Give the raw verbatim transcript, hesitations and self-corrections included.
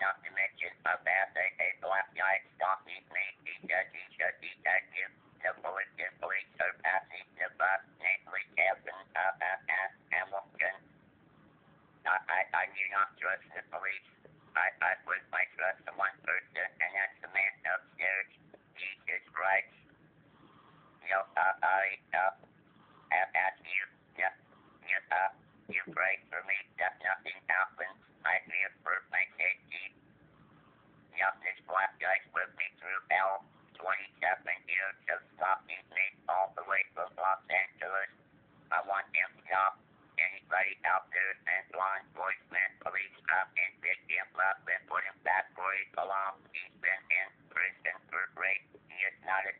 not to mention about a, a black guy stalking me because he's a detective. The police, the police are passing the bus, namely Captain uh, uh, uh, Hamilton. I, I, I do not trust the police. I, I put my trust in one person, and that's the man upstairs, Jesus Christ. You know, uh, I uh, have asked you, yeah, you, uh, you pray for me that nothing happens. I fear for my safety. You know, this black guy put me through hell. twenty-seven years of stalking me all the way from Los Angeles. I want him to stop. Anybody out there and law enforcement, police stop and pick him up and put him back where he belongs. He's been in prison for rape. He is not a